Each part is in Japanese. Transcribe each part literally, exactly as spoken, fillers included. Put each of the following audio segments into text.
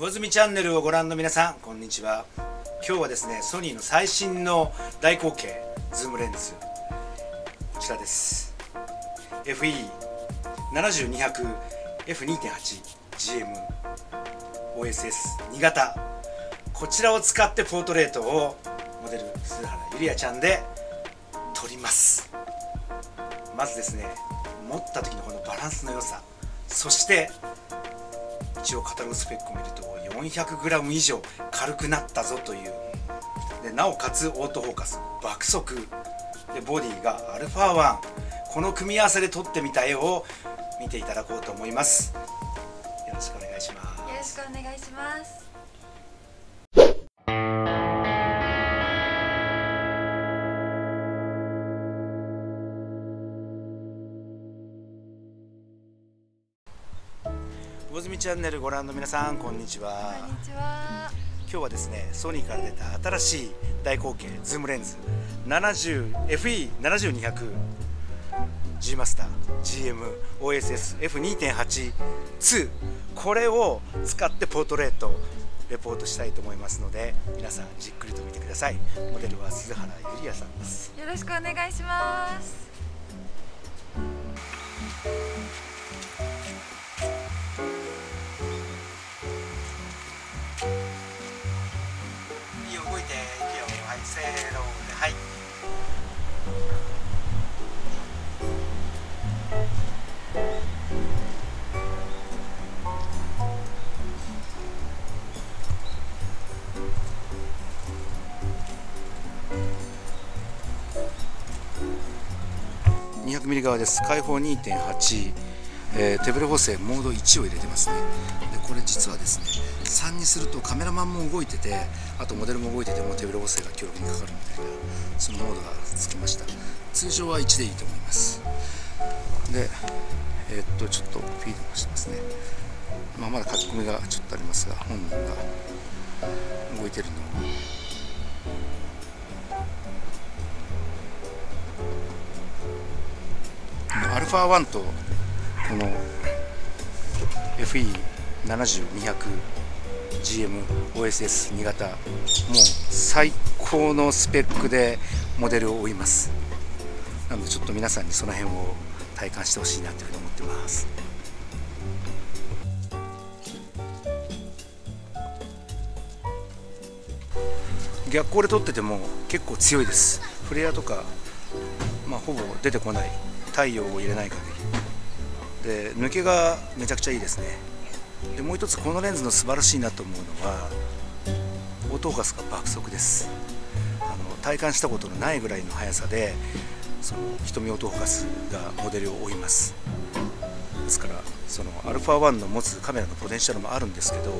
魚住チャンネルをご覧の皆さん、こんにちは。今日はですね、ソニーの最新の大口径ズームレンズ、こちらです。 エフイーななじゅうにひゃくエフにてんはちジーエムオーエスエスに 型、こちらを使ってポートレートをモデル鈴原ゆりあちゃんで撮ります。まずですね、持った時のこのバランスの良さ、そして一応カタログスペックを見ると よんひゃくグラム 以上軽くなったぞという。でなおかつオートフォーカス爆速で、ボディが アルファワン、この組み合わせで撮ってみた絵を見ていただこうと思います。よろしくお願いします。 よろしくお願いします。 魚住チャンネルご覧の皆さん、こんにちは。 こんにちは。 今日はですね、ソニーから出た新しい大口径ズームレンズ エフイーななじゅうにひゃく G マスター ジーエムオーエスエスエフにてんはちツー、 これを使ってポートレートレポートしたいと思いますので、皆さんじっくりと見てください。モデルは鈴原ゆりあさんです。 よろしくお願いします。 いいよ、動いていくよ。はい、せーので、はい。にひゃくミリ 側です。開放 にてんはち、えー、手ブレ補正モードいちを入れてますね。でこれ実はですね、さんにするとカメラマンも動いてて、あとモデルも動いてても手ブレ補正が強力にかかるみたいな、そのモードがつきました。通常はいちでいいと思います。でえー、っとちょっとフィードもしてますね。まあ、まだ書き込みがちょっとありますが、本人が動いてるのをアルファワンとこの エフイーななじゅうにひゃくジーエムオーエスエスに 型、もう最高のスペックでモデルを追います。なのでちょっと皆さんにその辺を体感してほしいなというふうに思ってます。逆光で撮ってても結構強いです。フレアとか、まあ、ほぼ出てこない、太陽を入れない限りで抜けがめちゃくちゃいいですね。でもう一つこのレンズの素晴らしいなと思うのはオートフォーカスが爆速です。あの体感したことのないぐらいの速さでその瞳オートフォーカスがモデルを追います。ですからその アルファワン の持つカメラのポテンシャルもあるんですけど、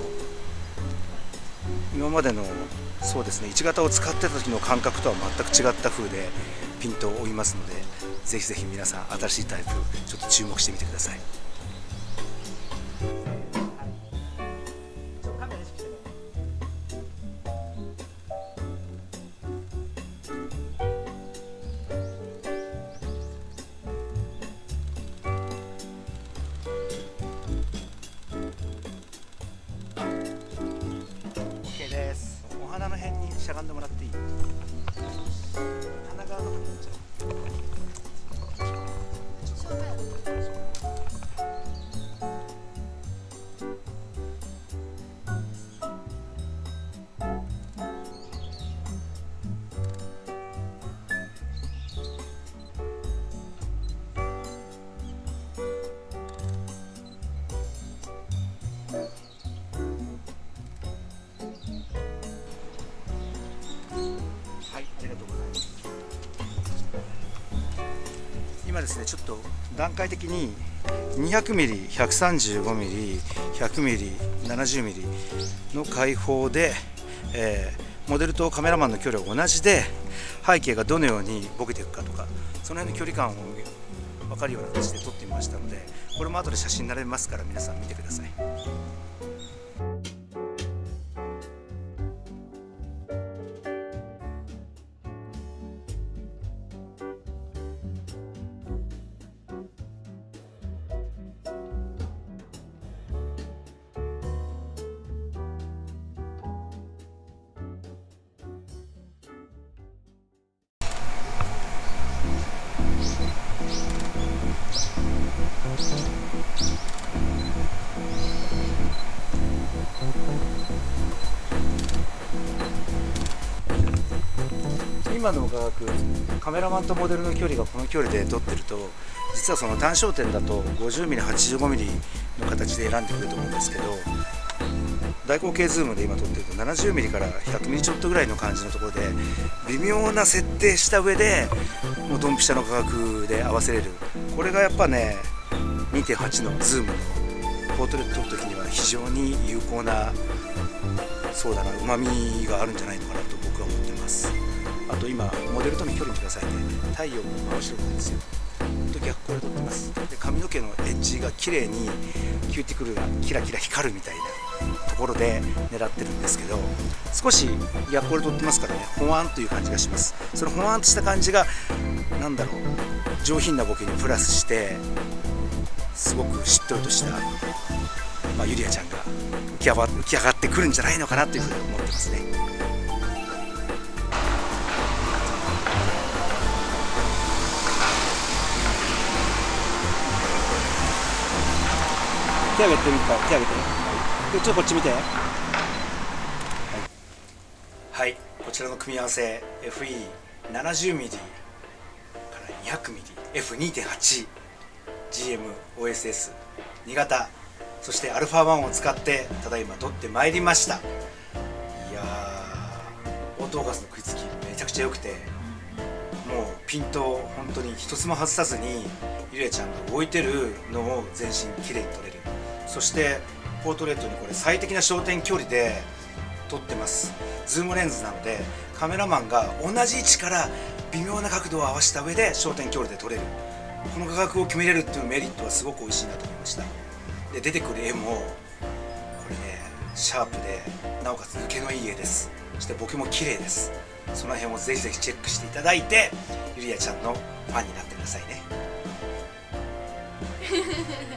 今までのそうですねいち型を使ってた時の感覚とは全く違った風でピントを追いますので、ぜひぜひ皆さん新しいタイプちょっと注目してみてください。OK です。お花の辺にしゃがんでもらっていい？鼻側の方に行っちゃう。はい、ありがとうございます。今ですね、ちょっと段階的に にひゃくミリ、ひゃくさんじゅうごミリ、ひゃくミリ、ななじゅうミリの開放で、えー、モデルとカメラマンの距離は同じで、背景がどのようにボケていくかとか、その辺の距離感を分かるような形で撮ってみましたので、これも後で写真並べますから皆さん見てください。 今の画角、カメラマンとモデルの距離がこの距離で撮ってると、実はその単焦点だと ごじゅうミリ、はちじゅうごミリ の形で選んでくると思うんですけど、大口径ズームで今撮ってると ななじゅうミリ から ひゃくミリ ちょっとぐらいの感じのところで、微妙な設定した上でもうドンピシャの画角で合わせれる。これがやっぱね にてんはち のズームのポートレート撮る時には非常に有効な、そうだな、うまみがあるんじゃないのかなと僕は思ってます。あと今モデルとの距離見てくださいね。太陽も真後ろなんですよ。と逆光で撮ってます。で髪の毛のエッジが綺麗にキューティクルがキラキラ光るみたいなところで狙ってるんですけど、少し逆光で撮ってますからね、ほわんという感じがします。そのほわんとした感じがなんだろう、上品なボケにプラスしてすごくしっとりとした、まあ、ゆりあちゃんが浮き上が浮き上がってくるんじゃないのかなというふうに思ってますね。手挙げてみるか、手挙げて、はい、ちょっとこっち見て、はい、はい、こちらの組み合わせ エフイーななじゅうミリ から にひゃくミリ、エフにてんはち、ジーエム、オーエスエス、に 型、そして アルファワン を使ってただいま撮ってまいりました。いやー、オートフォーカスの食いつきめちゃくちゃ良くて、もうピントを本当に一つも外さずにゆりあちゃんが動いてるのを全身きれいに撮れる。そしてポートレートにこれ最適な焦点距離で撮ってます。ズームレンズなのでカメラマンが同じ位置から微妙な角度を合わせた上で焦点距離で撮れる。この画角を決めれるっていうメリットはすごく美味しいなと思いました。で出てくる絵もこれねシャープでなおかつ抜けのいい絵です。そしてボケも綺麗です。その辺をぜひぜひチェックしていただいてゆりあちゃんのファンになってくださいね。